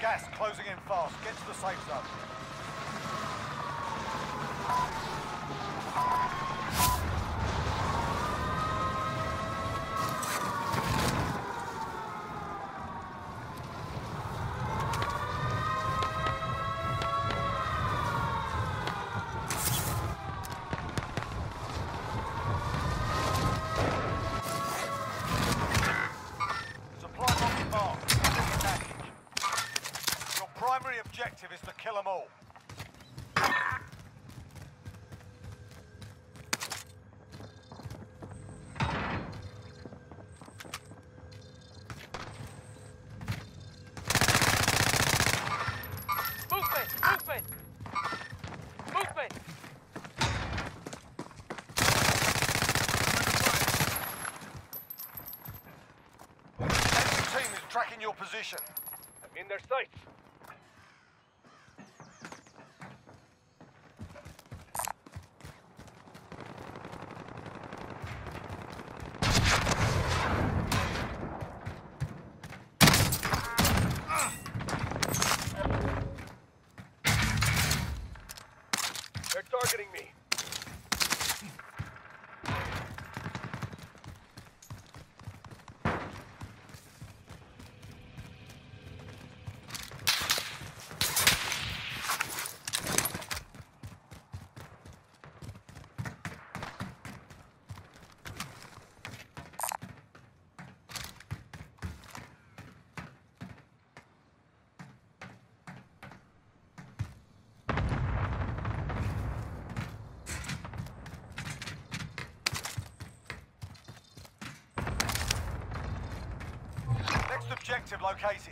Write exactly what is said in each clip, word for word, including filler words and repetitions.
Gas closing in fast. Get to the safe zone. Primary objective is to kill them all. Movement! Movement! Movement! Enemy team is tracking your position. I'm in their sights. They're targeting me. Next objective located.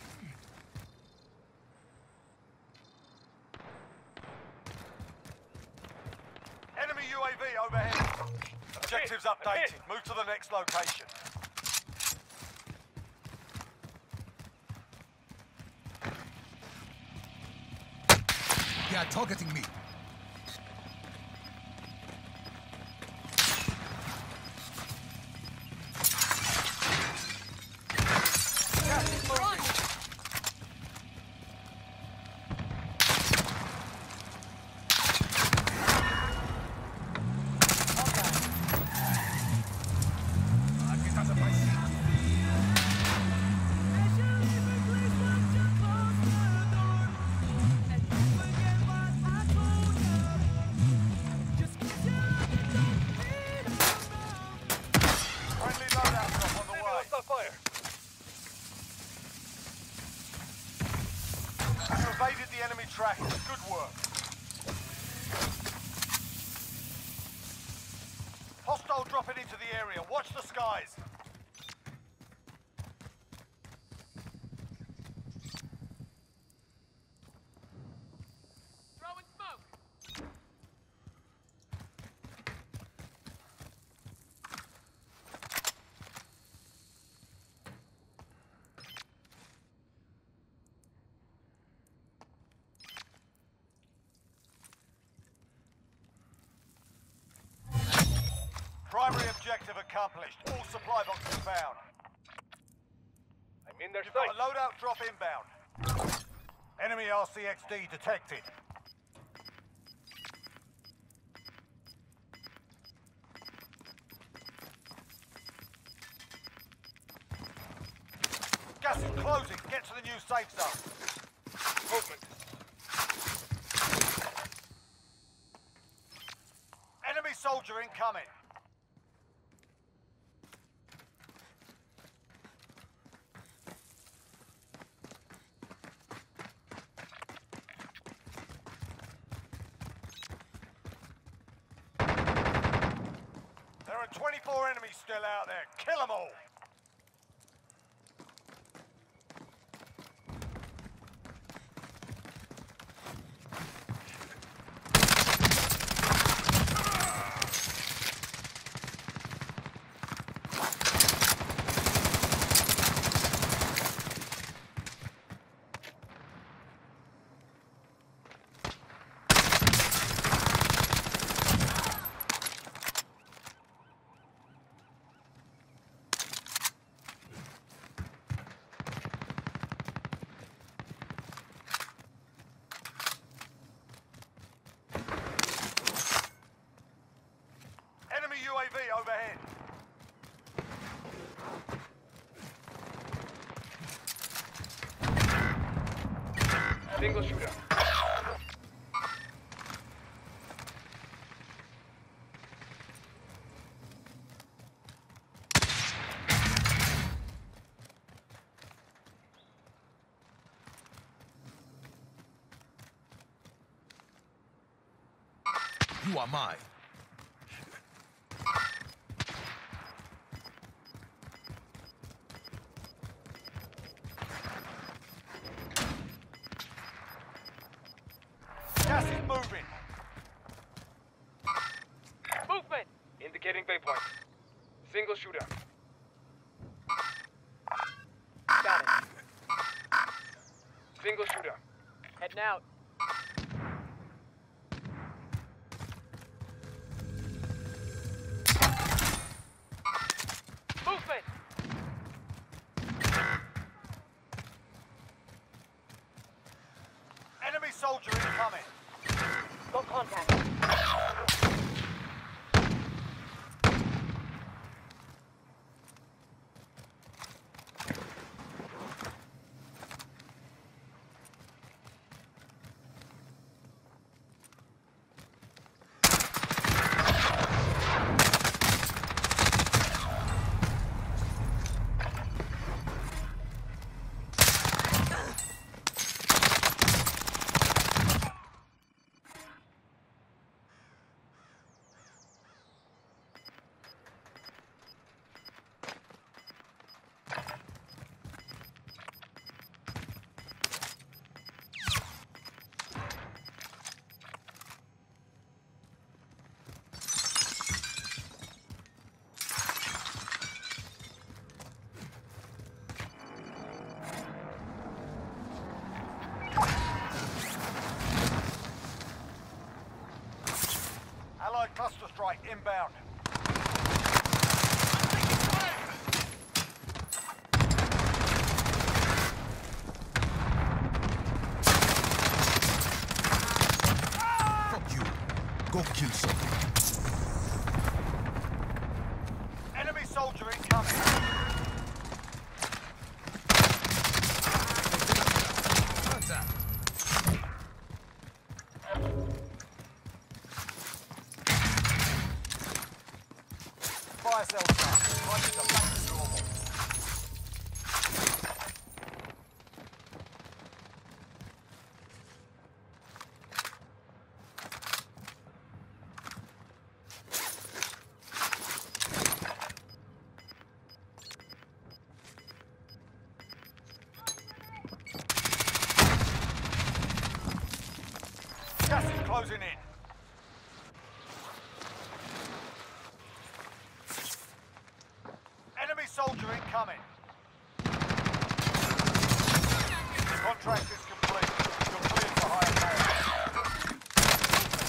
Enemy U A V overhead. Objectives updated. Move to the next location. They are targeting me. Friendly loadout drop on the way. Stop fire! You evaded the enemy trackers. Good work. Hostile dropping into the area. Watch the skies. Throwing smoke! Primary objective accomplished. All supply boxes found. I'm in their You've got sights. a loadout drop inbound. Enemy R C X D detected. Gas is closing. Get to the new safe zone. Movement. Enemy soldier incoming. There are twenty-four enemies still out there. Kill them all. overhead. Single shooter. You are mine. Gas is moving. Movement! Indicating waypoint. Single shooter. Got it. Single shooter. Heading out. Movement! Enemy soldier incoming. Got contact. Allied cluster strike inbound. Fuck you. Go kill someone. Enemy soldier incoming. Contact. Fire cells down. Prices are back to normal. Gas is closing in. Enemy soldier incoming. Contract is complete. You're cleared for higher pay.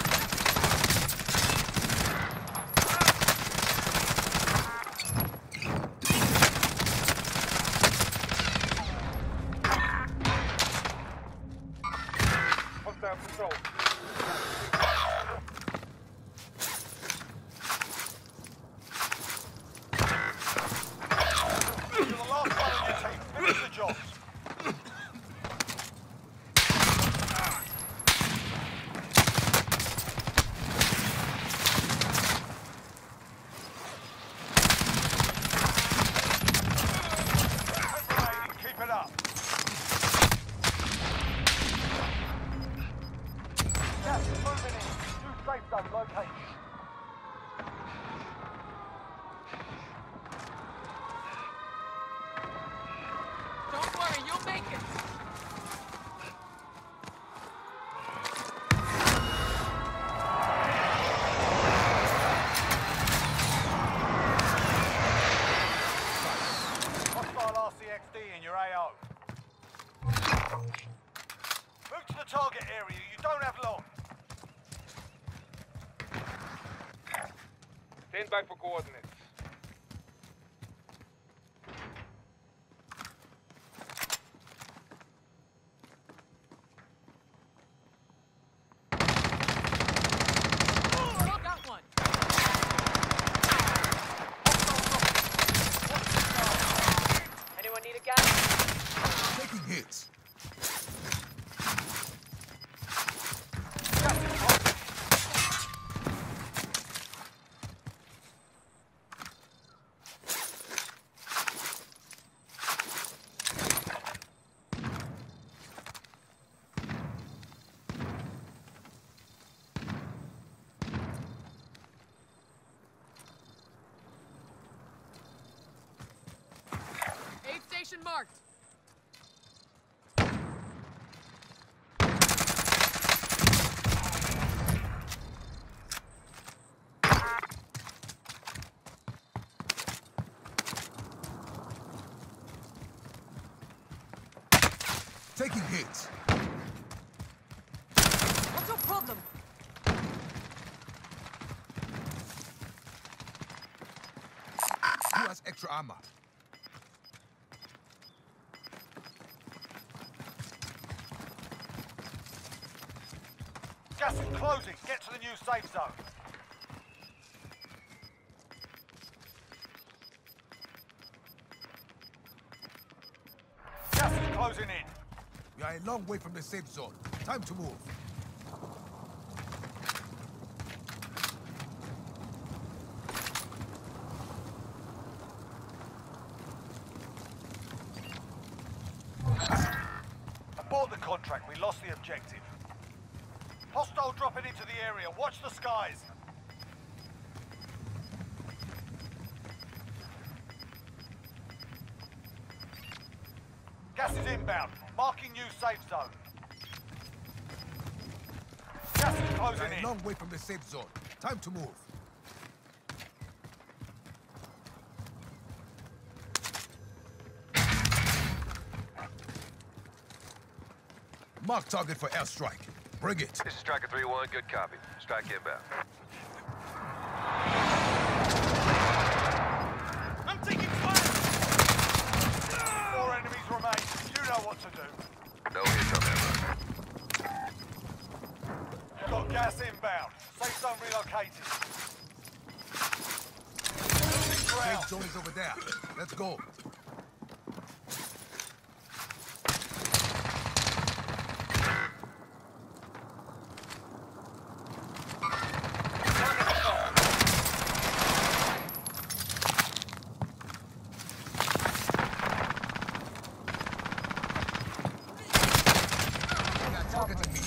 Hostile control. You're the last one on your team. Finish the job. Remaining. Keep it up. Gas is moving in. New safe zone located. Don't worry, you'll make it. Hostile R C X D in your A O. Move to the target area. You don't have long. Stand by for coordinates. Oh, got one. Location marked. Taking hits. What's your problem? Who has extra armor? Gas is closing. Get to the new safe zone. Gas is closing in. We are a long way from the safe zone. Time to move. Abort the contract. We lost the objective. Hostile dropping into the area. Watch the skies. Gas is inbound. Marking new safe zone. Gas is We closing are a in. long way from the safe zone. Time to move. Mark target for airstrike. Bring it. This is Striker three one, good copy. Strike inbound. I'm taking fire! Four enemies remain. You know what to do. No hits on that run. Got gas inbound. Safe zone relocated. Losing ground. Safe zone is over there. Let's go. They are targeting me.